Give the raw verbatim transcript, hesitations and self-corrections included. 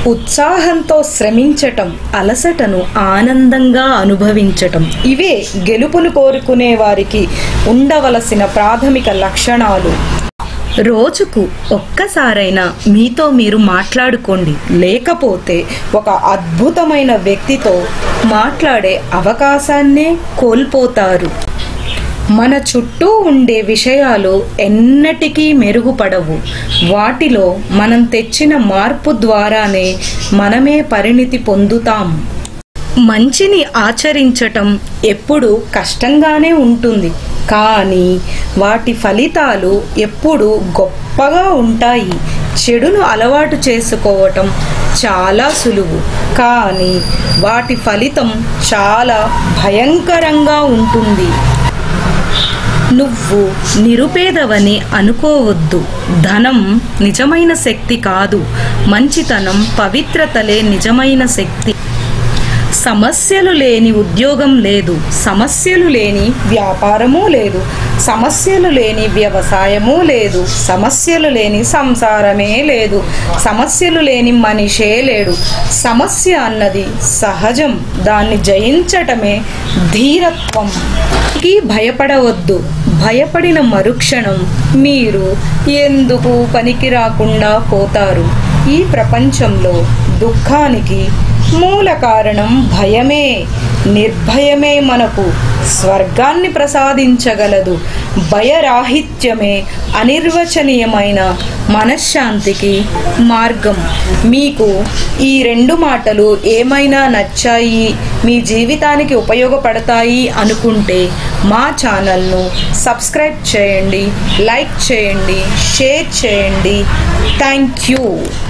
ఉత్సాహంతో శ్రమించటం, అలసటను ఆనందంగా అనుభవించటం ఇవే గెలుపును కోరుకునే వారికి ఉండవలసిన ప్రాథమిక లక్షణాలు. రోజుకు ఒక్కసారైనా మీతో మీరు మాట్లాడుకోండి. లేకపోతే ఒక అద్భుతమైన వ్యక్తితో మాట్లాడే అవకాశాన్నే కోల్పోతారు. మన చుట్టూ ఉండే విషయాలు ఎన్నటికీ మెరుగుపడవు. వాటిలో మనం తెచ్చిన మార్పు ద్వారానే మనమే పరిణితి పొందుతాం. మంచిని ఆచరించటం ఎప్పుడూ కష్టంగానే ఉంటుంది, కానీ వాటి ఫలితాలు ఎప్పుడూ గొప్పగా ఉంటాయి. చెడును అలవాటు చేసుకోవటం చాలా సులువు, కానీ వాటి ఫలితం చాలా భయంకరంగా ఉంటుంది. నువ్వు నిరుపేదవని అనుకోవద్దు. ధనం నిజమైన శక్తి కాదు. మంచితనం, పవిత్రతలే నిజమైన శక్తి. సమస్యలు లేని ఉద్యోగం లేదు, సమస్యలు లేని వ్యాపారము లేదు, సమస్యలు లేని వ్యవసాయము లేదు, సమస్యలు లేని సంసారమే లేదు, సమస్యలు లేని మనిషే లేడు. సమస్య అన్నది సహజం, దాన్ని జయించటమే ధీరత్వం. కి భయపడవద్దు. భయపడిన మరుక్షణం మీరు ఎందుకు పనికి రాకుండా పోతారు. ఈ ప్రపంచంలో దుఃఖానికి మూల కారణం భయమే. నిర్భయమే మనకు స్వర్గాన్ని ప్రసాదించగలదు. భయరాహిత్యమే అనిర్వచనీయమైన మనశ్శాంతికి మార్గం. మీకు ఈ రెండు మాటలు ఏమైనా నచ్చాయి, మీ జీవితానికి ఉపయోగపడతాయి అనుకుంటే మా ఛానల్ను సబ్స్క్రైబ్ చేయండి, లైక్ చేయండి, షేర్ చేయండి. Thank you.